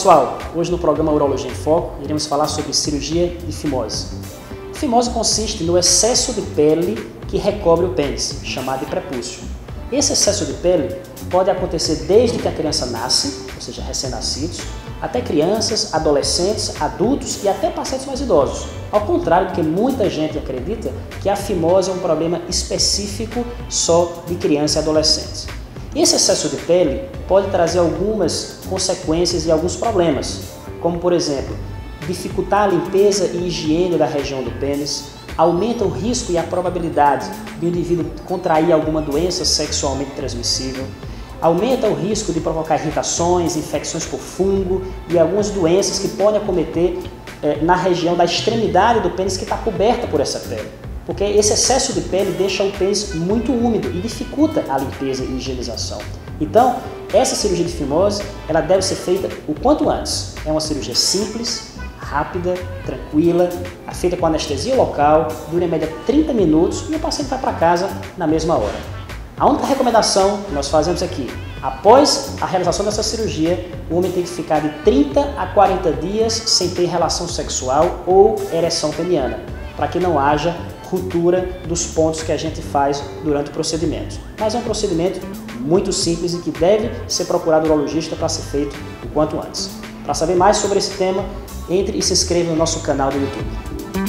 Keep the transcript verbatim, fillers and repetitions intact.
pessoal, hoje no programa Urologia em Foco iremos falar sobre cirurgia de fimose. A fimose consiste no excesso de pele que recobre o pênis, chamado de prepúcio. Esse excesso de pele pode acontecer desde que a criança nasce, ou seja, recém-nascidos, até crianças, adolescentes, adultos e até pacientes mais idosos. Ao contrário do que muita gente acredita, que a fimose é um problema específico só de crianças e adolescentes. Esse excesso de pele pode trazer algumas consequências e alguns problemas, como por exemplo, dificultar a limpeza e higiene da região do pênis, aumenta o risco e a probabilidade do indivíduo contrair alguma doença sexualmente transmissível, aumenta o risco de provocar irritações, infecções por fungo e algumas doenças que podem acometer eh, na região da extremidade do pênis que está coberta por essa pele. Porque esse excesso de pele deixa o pênis muito úmido e dificulta a limpeza e higienização. Então, essa cirurgia de fimose ela deve ser feita o quanto antes. É uma cirurgia simples, rápida, tranquila, feita com anestesia local, dura em média trinta minutos e o paciente vai para casa na mesma hora. A única recomendação que nós fazemos aqui, após a realização dessa cirurgia, o homem tem que ficar de trinta a quarenta dias sem ter relação sexual ou ereção peniana, para que não haja ruptura dos pontos que a gente faz durante o procedimento. Mas é um procedimento muito simples e que deve ser procurado urologista para ser feito o quanto antes. Para saber mais sobre esse tema, entre e se inscreva no nosso canal do YouTube.